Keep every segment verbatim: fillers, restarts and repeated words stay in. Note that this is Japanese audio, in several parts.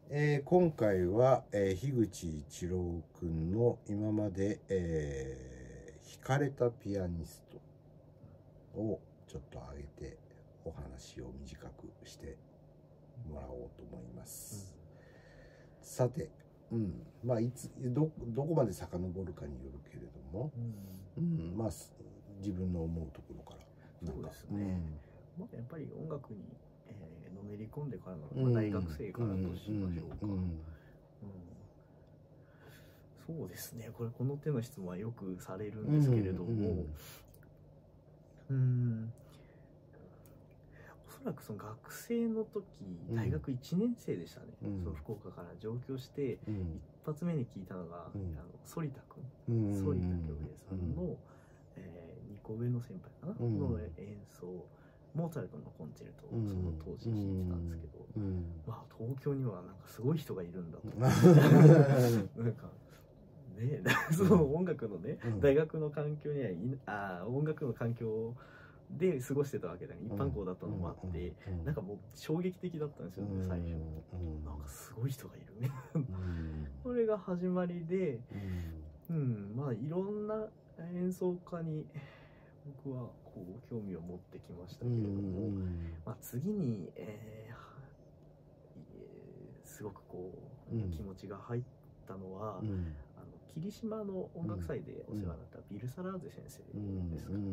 えー、今回は、えー、樋口一郎くんの今まで、えー、弾かれたピアニストをちょっと上げてお話を短くしてもらおうと思います、うん、さて、うん、まあいつ ど, どこまで遡るかによるけれども、うんうん、まあ自分の思うところからそうですね、うん、まあ、やっぱり音楽に、えー、のめり込んでからの、まあ、大学生からとしましょうか、うんうんうんうん、そうですね、これこの手の質問はよくされるんですけれども、うん、うん、おそらくその学生の時、大学いちねん生でしたね、うん、その福岡から上京して、うん、一発目に聞いたのが、うん、あの反田君、うん、反田恭平さんの、うん、えー、にこ上の先輩かな、うん、の演奏、モーツァルトのコンチェルトをその当時弾いてたんですけど、うん、まあ東京にはなんかすごい人がいるんだとなんかね、その音楽のね、うん、大学の環境にはいあ音楽の環境で過ごしてたわけだけど、一般校だったのもあって、うんうん、なんかもう衝撃的だったんですよね、最初、うん、なんかすごい人がいるねこれが始まりで、うん、うん、まあいろんな演奏家に僕はこう興味を持ってきましたけれども、まあ、次に、えー、すごくこう、うん、気持ちが入ったのは、うん、あの霧島の音楽祭でお世話になったビル・サラーゼ先生ですかね、うんうん、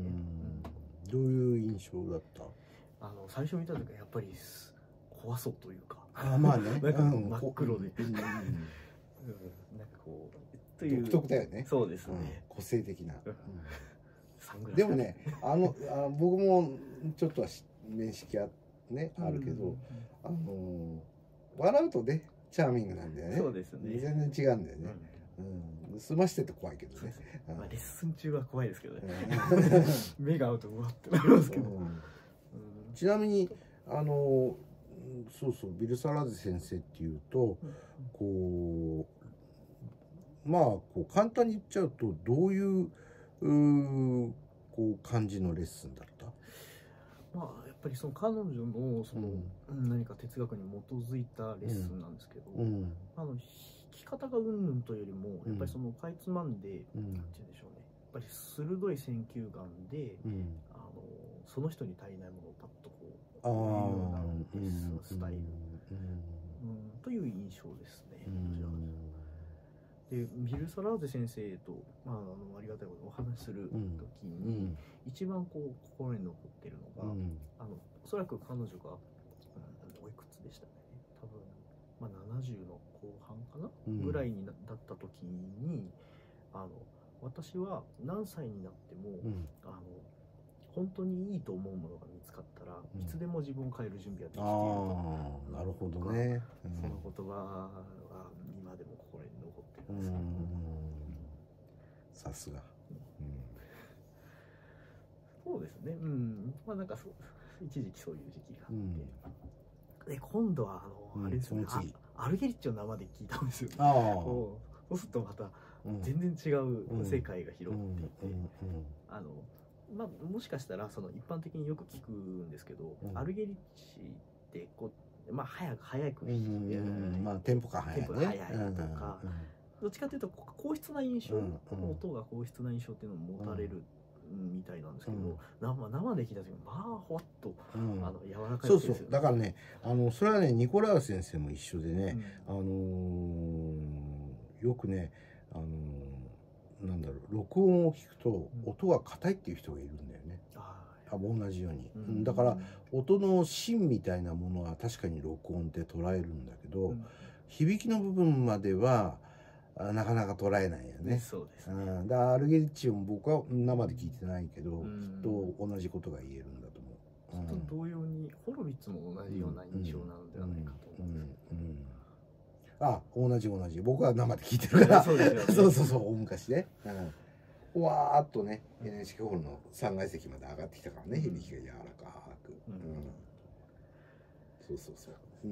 どういう印象だった？ あの最初見た時はやっぱり怖そうというか、 あまあねなんか真っ黒で、 うんうん、なんかこうという独特だよね。 そうですね、 うん、個性的な、うん、 サングラスでもね、あのあ僕もちょっとは面識あ,、ね、あるけど、うん、あの笑うとねチャーミングなんだよね。 そうですね、 全然違うんだよね、うんうん、済ましてて怖いけどね、 うん、まあ、レッスン中は怖いですけどね目が合うとうわってなりますけど、うんうん、 ちなみにあのそうそうビル・サラーゼ先生っていうと、うん、こうまあこう簡単に言っちゃうとどういううこう感じのレッスンだった？ まあやっぱりその彼女のその、うん、何か哲学に基づいたレッスンなんですけど、うん、あの弾き方がうんぬんというよりもやっぱりそのかいつまんで、うん、なんて言うんでしょうね、やっぱり鋭い選球眼で、うん、あのその人に足りないものをパッとこう言うようなレッスンスタイル、うんうん、という印象ですね。でビル・サラーゼ先生と、まあ、あのありがたいことお話しする時に、うん、一番こう心に残ってるのが、うん、あのおそらく彼女が、うん、おいくつでしたね、多分、まあ、ななじゅうの後半かな、うん、ぐらいになった時に、あの私は何歳になっても、うん、あの本当にいいと思うものが見つかったら、うん、いつでも自分を変える準備ができていると。 あ、なるほどね、 うん、その言葉は今でも心に残ってるんですけど、 さすが、 うん、そうですね、うん、まあなんかそ一時期そういう時期があって、うん、で今度はあの、うん、あれですね、アルゲリッチを生で聞いたんですよね。あそうするとまた全然違う世界が広がっていて、あのまあ、もしかしたらその一般的によく聞くんですけど、うん、アルゲリッチってこう、まあ、早く早く弾いて、うんうんまあ、テンポが速い、ね、 テンポが速いとか、うんうん、どっちかというと硬質な印象、うんうん、音が硬質な印象っていうのを持たれる、うん、みたいなんですけど、うん、生, 生で聞いた時まあほわっと、うん、あの柔らかいですよね。 そうそうだからねあのそれはねニコラウ先生も一緒でね、うん、あのー、よくねあのーなんだろう録音を聞くと音が硬いっていう人がいるんだよね、うん、あ同じように、うん、だから音の芯みたいなものは確かに録音って捉えるんだけど、うん、響きの部分まではなかなか捉えないよね。 そうですね、 うん、だからアルゲリッチも僕は生で聞いてないけど、うん、きっと同じことが言えるんだと思う。 きっと同様にホロビッツも同じような印象なのではないかと思うんですけど、 あ、同じ同じ。僕は生で聞いてるから。そうですよね。そうそうそう、大昔ね。うん。わーっとね、エヌエイチケー ホールのさんがい席まで上がってきたからね、響きが柔らかく。うん。そうそうそう。うん。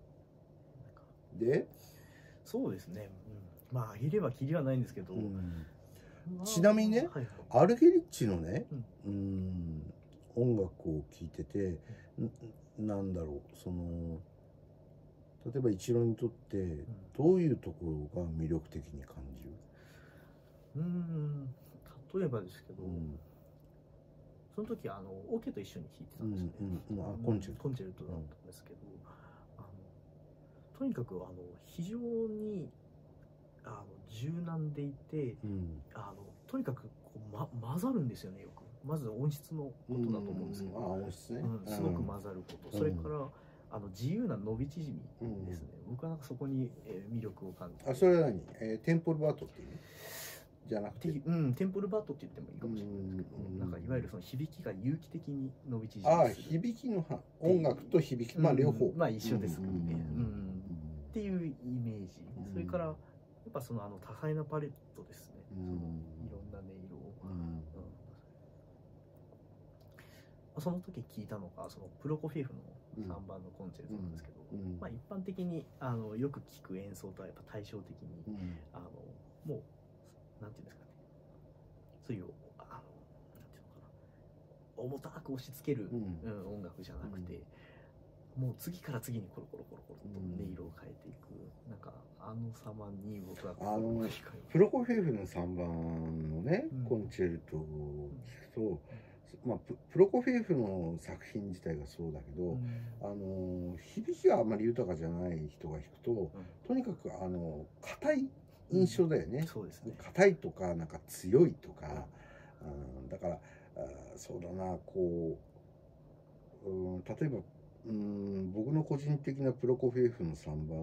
で、 そうですね。うん、まあ、いればきりはないんですけど。うんまあ、ちなみにね、はいはい、アルゲリッチのね、うん、うん音楽を聴いてて、うん、なんだろう、その、 例えば一郎にとってどういうところが魅力的に感じる？ うーん例えばですけど、 うんその時あのオケと一緒に弾いてたんですね。 うんうんうんあコンチェルトコンチェルトだったんですけど、あのとにかくあの非常にあの柔軟でいて、 うんあのとにかくこう、ま、混ざるんですよね。よくまず音質のことだと思うんですけど、 うんうんあ音質ね、 うん、すごく混ざること、 うんそれからあの自由な伸び縮みですね、 うん僕はなんかそこに、えー魅力を感じて、 あそれは何、えーテンポルバートっていう意味じゃなくってていううん、テンポルバートって言ってもいいかもしれないですけど、 うんなんかいわゆるその響きが有機的に伸び縮みああする響きのは音楽と響きまあ両方、 うんまあ一緒ですもんね、 うんうんっていうイメージ、 うんそれからやっぱそのあの多彩なパレットですね、 うんそのいろんな音色を、 うんうんその時聞いたのがそのプロコフィエフのさんばんのコンチェルトなんですけど、 うんまあ、一般的にあのよく聞く演奏とはやっぱ対照的に、 うんあのもうなんていうんですかね、そういうあのなんていうのかな、重たく押し付ける、 うんうん音楽じゃなくて、もう次から次にコロコロコロコロと音色を変えていく、なんかあの様に僕はあの心が惹かれまプロコフィエフのさんばんのね、 うんコンチェルトを聞くと、まあ、ププロコフィエフの作品自体がそうだけど、 うんあの響きがあまり豊かじゃない人が弾くと、 うんとにかくあの硬い印象だよね。 そうですね。 硬いとかなんか強いとか、うん、だからあそうだなこう、うん、例えば、うん、僕の個人的なプロコフィエフのさんばん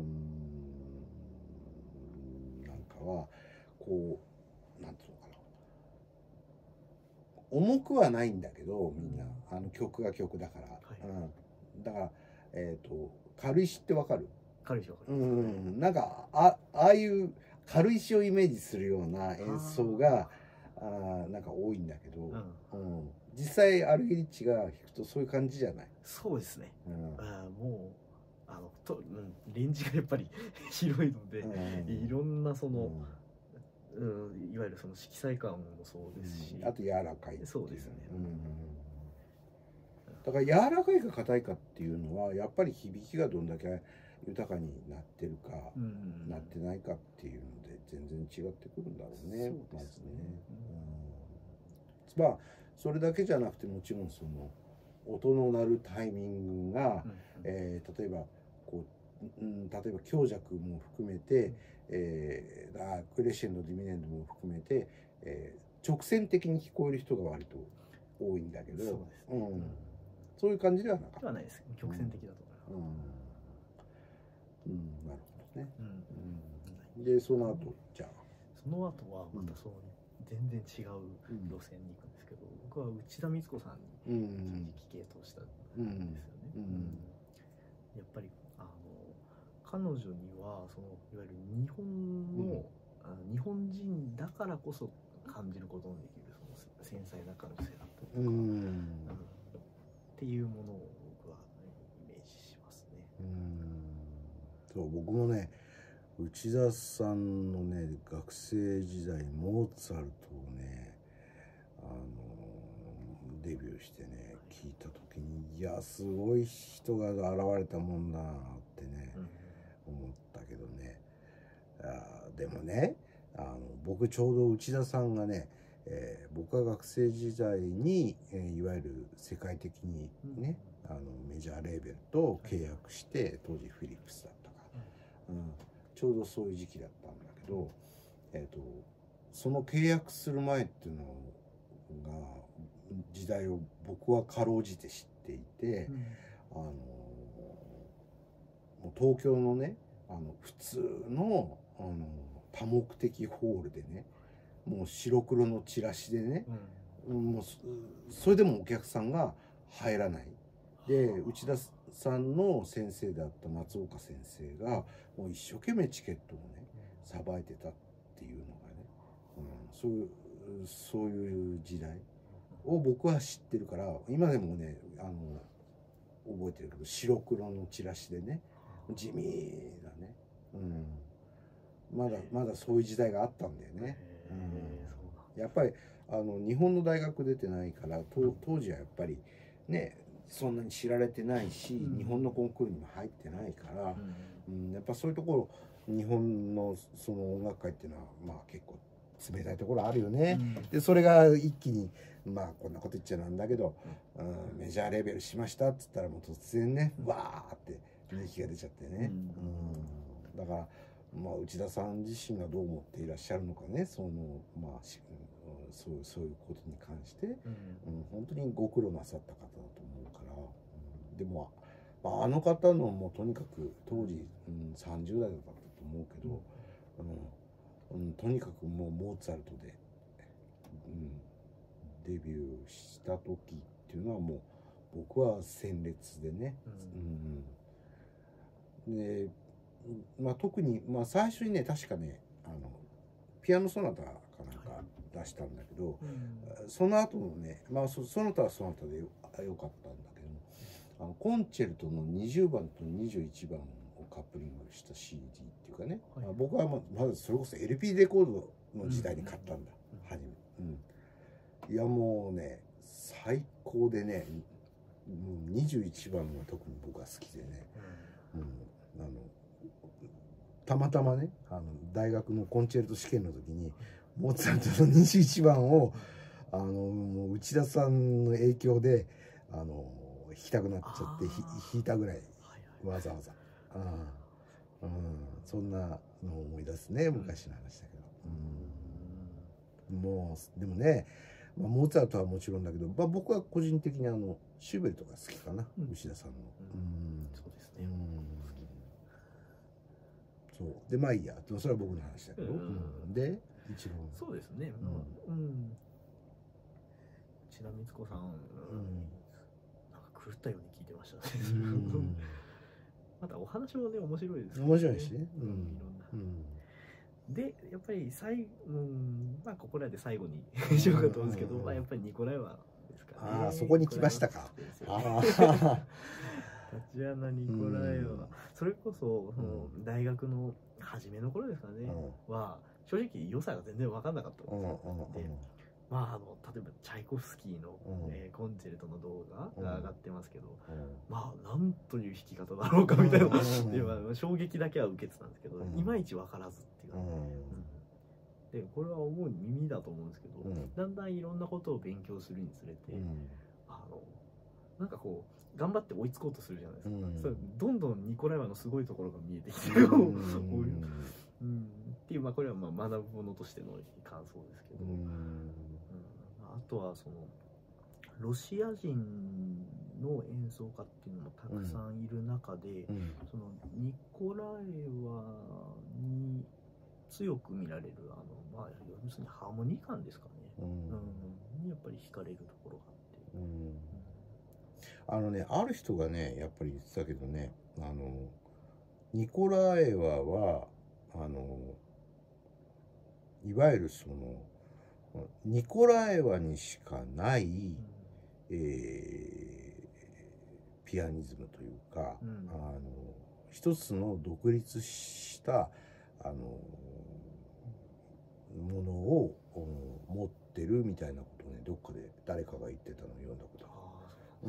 なんかはこうなんていうのかな、重くはないんだけどみんな、あの曲が曲だから、 はいうん、だからえっ、と軽石ってわかる？ 軽石わかうります。 ん、なんかあああいう軽石をイメージするような演奏があなんか多いんだけど、 うんうん、実際アルゲリッチが弾くとそういう感じじゃない、 そうですね。 うんあもうあのと、うん、レンジがやっぱり広いので、 うんいろんなその、 うんうん、いわゆるその色彩感もそうですし、 あと柔らかいっていうそうですねうんだから柔らかいか硬いかっていうのはやっぱり響きがどんだけ豊かになってるか、 うんなってないかっていうので全然違ってくるんだろうね。 そうですねまずね、うん、まあそれだけじゃなくてもちろんその音の鳴るタイミングが、 うんえー例えばこう、うん、例えば強弱も含めて、えー、あクレッシェンドディミネンドも含めて、えー直線的に聞こえる人が割と多いんだけど、 そうですね。 うん、そういう感じではなかった。 ではないです。曲線的だとうん、 か。 うん、なるほどね。 うんうん、でその後じゃあ、 その後はまたその全然違う路線に行くんですけど、僕は内田光子さんにうん正直系統したんですよね。 うんうんやっぱりあの彼女にはそのいわゆる日本の、あの日本人だからこそ感じることのできるその繊細な感性だったりとか、 うんうんっていうものを僕はイメージしますね。 うんそう僕もね内田さんのね学生時代モーツァルトをねあのデビューしてね聞いた時にいやすごい人が現れたもんだなってね、うん、思ったけどねあでもねあの僕ちょうど内田さんがね、えー、僕が学生時代に、えー、いわゆる世界的にね、うん、あのメジャーレーベルと契約して当時フィリップスだったから、うん、ちょうどそういう時期だったんだけど、えーと、その契約する前っていうのが時代を僕はかろうじて知っていて、うん、あのもう東京のねあの普通のあの多目的ホールでねもう白黒のチラシでね、うん、もうそれでもお客さんが入らないで内田さんの先生であった松岡先生がもう一生懸命チケットをねさばいてたっていうのがね、うん、そういうそういう時代を僕は知ってるから今でもねあの覚えてるけど白黒のチラシでね地味だね、うん、まだまだそういう時代があったんだよね、うん、やっぱりあの日本の大学出てないから当時はやっぱりねそんなに知られてないし、 うん、 日本のコンクールにも入ってないから、 うん、 うん、やっぱそういうところ日本のその音楽界っていうのはまあ結構冷たいところあるよね、うん、でそれが一気にまあこんなこと言っちゃなんだけど、うん、メジャーレベルしましたっつったらもう突然ね、うん、わーって人気が出ちゃってね、うん、だからまあ内田さん自身がどう思っていらっしゃるのかね、そのまあそう、そういうことに関して、うんうん、本当にご苦労なさった方だと思うから、うん、でも、まあ、あの方のもうとにかく当時、うん、さんじゅう代だったと思うけど、うんうん、とにかくもうモーツァルトで、うん、デビューした時っていうのはもう僕は鮮烈でね、うんうん、で、まあ、特に、まあ、最初にね確かねあのピアノソナタかなんか出したんだけど、うん、その後のね、まあ、そ, その他はその他で よ, よかったんだけどあのコンチェルトのにじゅうばんとにじゅういちばんをカップリングした シーディー っていうかね、はい、僕はまずそれこそ エルピー レコードの時代に買ったんだ、うん、初め、うん、いやもうね最高でねにじゅういちばんが特に僕は好きでね、うんうん、あのたまたまねあの大学のコンチェルト試験の時にモーツァルトのにじゅういちばんをあのもう内田さんの影響であの弾きたくなっちゃって弾いたぐらいわざわざ、あ、うん、そんなのを思い出すね昔の話だけど、うん、もうでもね、まあ、モーツァルトはもちろんだけど、まあ、僕は個人的にあのシューベルトが好きかな、うん、内田さんの、うん、そうですね、うん、そうでまあいいやそれは僕の話だけど、うん、で一郎そうですね、うん、うん、千田光子さん、うん、なんか狂ったように聞いてましたね、うん、またお話もね面白いですね、 面白いしね、うん、いろんな、うん、でやっぱり最、うん、まあここらで最後にしようかと思うんですけど、まあやっぱりニコライワですかね。 ああそこに来ましたか。 あタチアナ・ニコラエワ、うん、それこそ、その大学の初めの頃ですかね、うん、は正直良さが全然分かんなかったんですよ、うんうんうん、でまああの例えばチャイコフスキーの、うんえー、コンチェルトの動画が上がってますけど、うん、まあなんという弾き方だろうかみたいな、うん、で衝撃だけは受けてたんですけど、うん、いまいち分からずっていうか、ね、うん、でこれは主に耳だと思うんですけど、うん、だんだんいろんなことを勉強するにつれて、うん、あのなんかこう頑張って追いつこうとするじゃないですか、うん、それどんどんニコライワのすごいところが見えてきて、うんうん、っていう、まあ、これはまあ学ぶものとしての感想ですけど、うんうん、あとはそのロシア人の演奏家っていうのもたくさんいる中で、うん、そのニコライワに強く見られるあの、まあ、要するにハーモニー感ですかね、うんうん、にやっぱり惹かれるところがあって、うんうん、 あのねある人がねやっぱり言ってたけどね、あのニコラエワはあのいわゆるそのニコラエワにしかない、うんえー、ピアニズムというか、うん、あの一つの独立したあのものを持ってるみたいなことをねどっかで誰かが言ってたのを読んだことある。うん、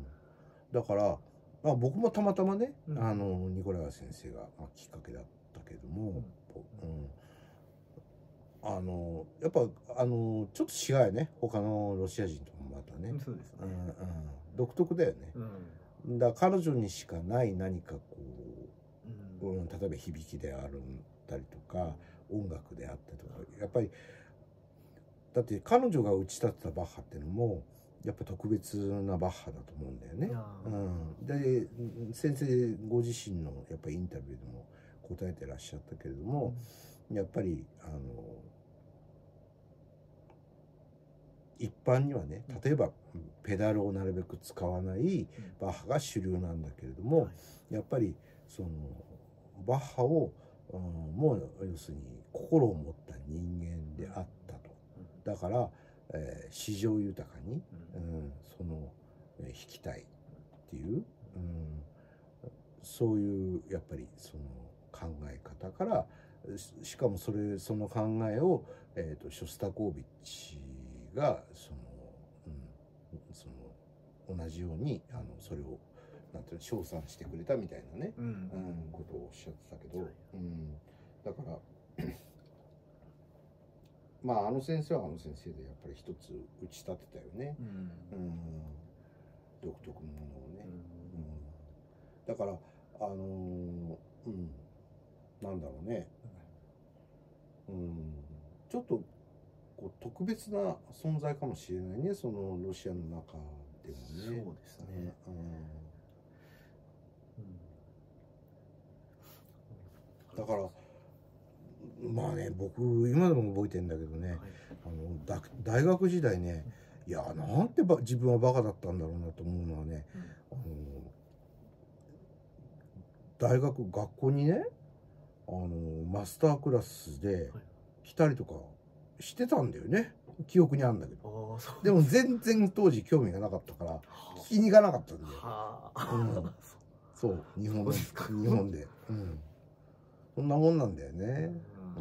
だから、まあ、僕もたまたまね、うん、あのニコライワ先生が、まあ、きっかけだったけども、うんうんあのやっぱあのちょっと違うよね他のロシア人ともまたね、 そうですね、 うんうん、独特だよね、うん、だから彼女にしかない何かこう、うんうん、例えば響きであるたりとか音楽であったりとかやっぱりだって彼女が打ち立てたバッハっていうのもやっぱ特別なバッハだと思うんだよね、うん、で先生ご自身のやっぱりインタビューでも答えてらっしゃったけれども、うん、やっぱりあの一般にはね例えばペダルをなるべく使わないバッハが主流なんだけれども、やっぱりそのバッハを、うん、もう要するに心を持った人間であったと。だから、えー、詩情豊かに、うん、その、えー、弾きたいっていう、うん、そういうやっぱりその考え方からしかもそれその考えを、えーと、ショスタコービッチがその、うん、その同じようにあのそれをなんていうの称賛してくれたみたいなね、 うんうんことをおっしゃってたけど、 はいうん、だからまああの先生はあの先生でやっぱり一つ打ち立てたよね、 うんうん、独特のものをね、 うんうん、だからあのーうんなんだろうね、うん、ちょっとこう特別な存在かもしれないね、そのロシアの中でもね。 そうですね、 うんうん、 だからまあね、僕今でも覚えてるんだけどね、はい、あのだ大学時代ね、いやなんてば自分はバカだったんだろうなと思うのはね、うん、あの大学学校にねあのマスタークラスで来たりとかしてたんだよね、記憶にあるんだけど。でも全然当時興味がなかったから聞きに行かなかったんだよ。うん、そう日本日本で、うん、そんなもんなんだよね。うん、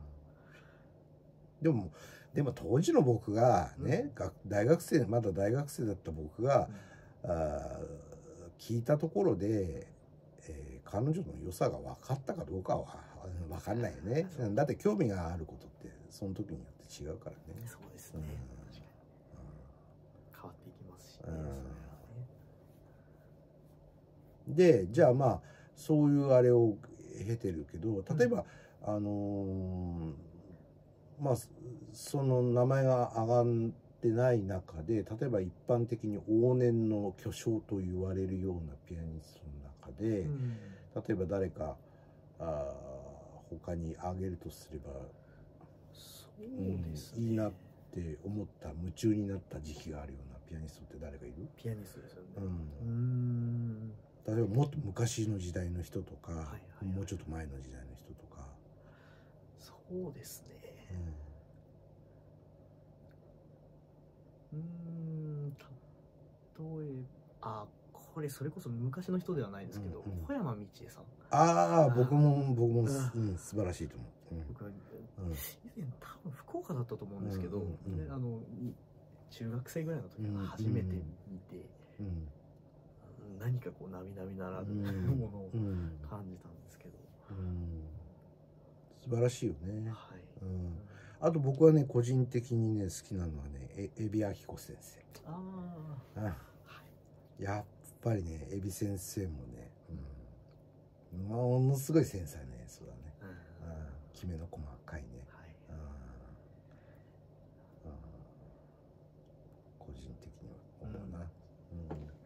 でもでも当時の僕がね、うん、大学生まだ大学生だった僕が、うん、あ聞いたところで、えー、彼女の良さが分かったかどうかは分かんないよね。だって興味があることってその時によって違うからね。 そうですね、うん、変わっていきますし、ね、 うん、でじゃあまあそういうあれを経てるけど、例えば、うん、あのー、まあその名前が上がってない中で、例えば一般的に往年の巨匠と言われるようなピアニストの中で、うん、例えば誰かあ他に挙げるとすれば、 そうですね、 うん、いいなって思った夢中になった時期があるようなピアニストって誰かいる？ ピアニストですよね。うん、 うん、例えばもっと昔の時代の人とか、はいはいはい、もうちょっと前の時代の人とか。 そうですね。うん、うん例えばあこれそれこそ昔の人ではないですけど、うんうん、小山道恵さん。 ああ僕も僕も、うん、素晴らしいと思う。うん、僕は、 うん、以前多分福岡だったと思うんですけど、うんうんうん、であの中学生ぐらいの時は初めて見て、うんうん、何かこう並々ならぬ、うん、ものを感じたんですけど、うん、 素晴らしいよね。 はい、 うん、あと僕はね個人的にね好きなのはね海老彰子先生。ああ、はい、やっぱりね海老先生もね、うん、ものすごい繊細な演奏だね、うんうん、きめの細かいね、はい、うんうん、個人的には思うな、うんうん、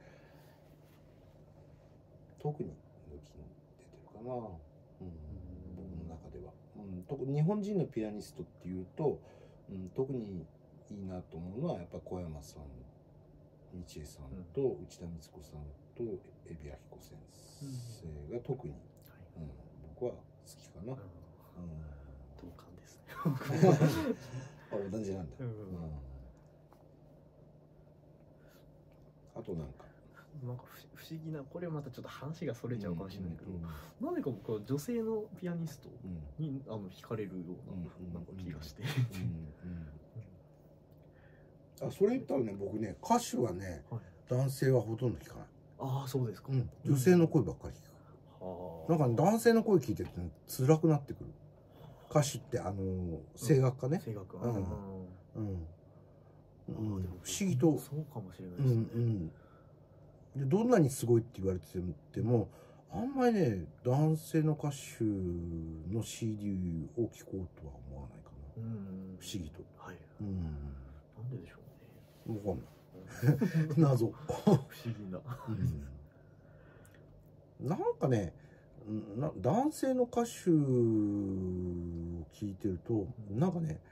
特に抜きに出てるかな、うん、僕の中では、うん、特に日本人のピアニストっていうと、うん、特にいいなと思うのはやっぱ小山さん、道恵さんと内田光子さんと海老彰子先生が特に、うんうん、僕は好きかな、うん、 同感ですねあ同じなんだ、うんうん、あとなんかなんか不思議な、これはまたちょっと話がそれちゃうかもしれないけど、なぜか僕は女性のピアニストに、うん、あの惹かれるような、なんか気がしてあ、それ言ったらね僕ね歌手はね、はい、男性はほとんど聞かない。 ああそうですか、 うん、女性の声ばっかり聞く、うん、なんか、ね、男性の声聞いてると、ね、辛くなってくる。歌手ってあの声楽家ね、 声楽家、 うんうん、うん、不思議とそうかもしれないですね、うんうんでどんなにすごいって言われてもあんまりね男性の歌手の シーディー を聴こうとは思わないかな、うん、不思議と、はい、うん、 なんででしょうね、 分かんない謎不思議な、 うん、なんかねな男性の歌手を聴いてるとなんかね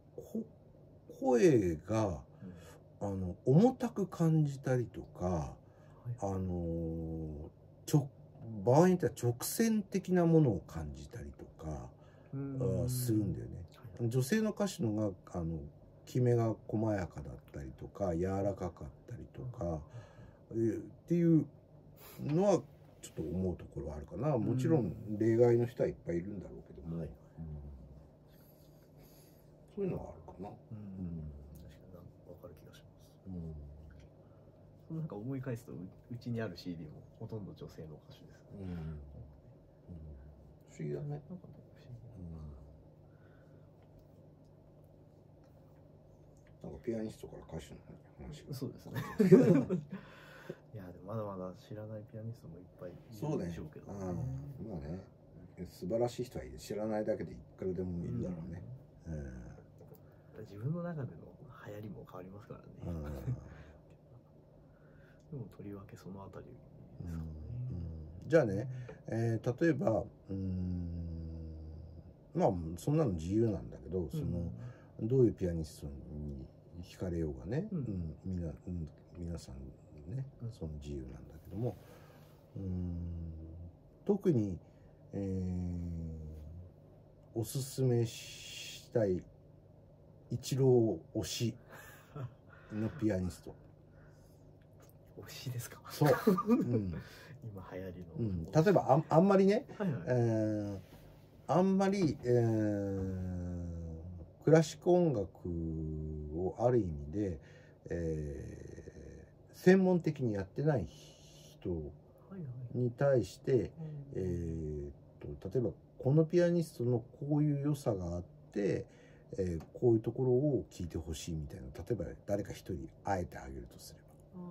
声が、うん、あの重たく感じたりとか、あのちょ場合によっては直線的なものを感じたりとかするんだよね。女性の歌手のがあのきめが細やかだったりとか柔らかかったりとか、うん、っていうのはちょっと思うところはあるかな。もちろん例外の人はいっぱいいるんだろうけども、はい、うん、そういうのはあるかな。うん、 確かに分かる気がします。うんそのなんか思い返すとううちにある シーディー もほとんど女性の歌手ですね。 うん、うん、不思議だね。 なんかね不思議。 うん、なんかピアニストから歌手の話が。 そうですね。いやでもまだまだ知らないピアニストもいっぱいいるんでしょうけど、ね、 そうね。うん、まあね、素晴らしい人はいる。知らないだけでいくらでもいるだろうね。うんうん、 自分の中での流行りも変わりますからね。うん、でもとりわけそのあたりですかね。 うんうん、じゃあね、えー、例えばうーんまあそんなの自由なんだけど、その、うん、どういうピアニストに惹かれようがね、うんうん、みなうん、皆さんね、その自由なんだけども、うーん特に、えー、おすすめしたい一郎推しのピアニスト。 推しですか。 そう、うん、 今流行りの、 うん、例えば あ, あんまりね、 はいはい、 えー、あんまり、えー、クラシック音楽をある意味で、えー、専門的にやってない人に対して、はいはい、えー、と例えばこのピアニストのこういう良さがあって、えー、こういうところを聴いてほしいみたいな、例えば誰か一人あえてあげるとすれば。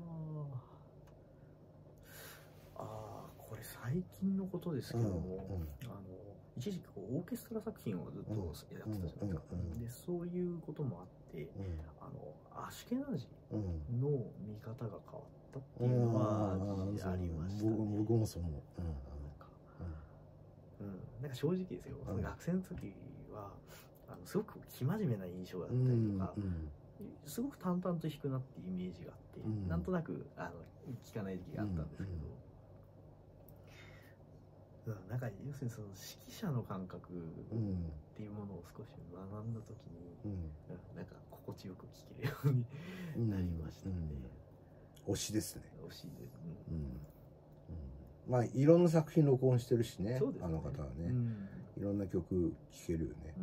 ああ、これ最近のことですけども、うんうん、あの一時期こうオーケストラ作品をずっとやってたじゃないですか。でそういうこともあって、うん、あのアシュケナジの見方が変わったっていうのはありましたね。 僕もそう思う。うんうん、なんか正直ですよ、その学生の時はあのすごく生真面目な印象だったりとか、うんうん、すごく淡々と弾くなっていうイメージがあって、うん、なんとなくあの聴かない時期があったんですけど、うんうん、なんか要するにその指揮者の感覚っていうものを少し学んだ時に、うん、なんか心地よく聴けるようになりましたね。 うんうん、推しですね。 推しで、 うんうん、まあいろんな作品録音してるし ね, ねあの方はね、うん、いろんな曲聴けるよね。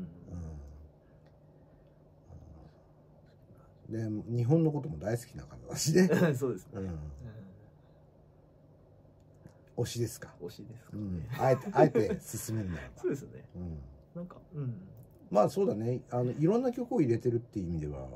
うんうん、で日本のことも大好きな方だしね。 そうですね。うんうん、推しですか。 推しですか、ね、 うん、あえてあえて進めるならば。 そうですね。うん、なんか、うん、 まあそうだね。あのいろんな曲を入れてるっていう意味では、はい、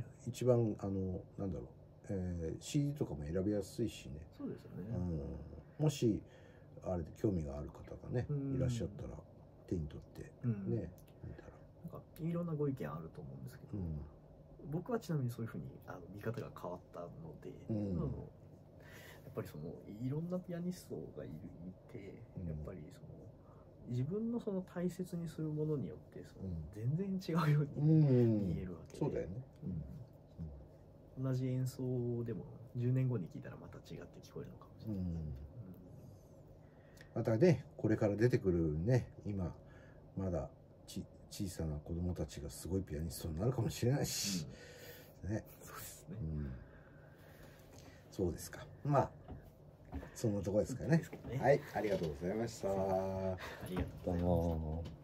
一番あのなんだろう、えー、シーディー とかも選びやすいしね。 そうですよね。 うん、もしあれで興味がある方がね、いらっしゃったら手に取ってね、うん、見たらなんかいろんなご意見あると思うんですけど、うん、僕はちなみにそういうふうにあの見方が変わったので、うん、あのやっぱりそのいろんなピアニストがいるいて、うん、やっぱりその自分のその大切にするものによってその全然違うように見えるわけで、 うんうん、そうだよね、 うん、同じ演奏でもじゅうねんごに聴いたらまた違って聞こえるのかもしれない。うん、 またね、これから出てくるね、今まだち小さな子供たちがすごいピアニストになるかもしれないし、うん、ね、 そうですね、 うん、そうですか。まあそんなところですかね。はい、ありがとうございました。 ありがとうございました。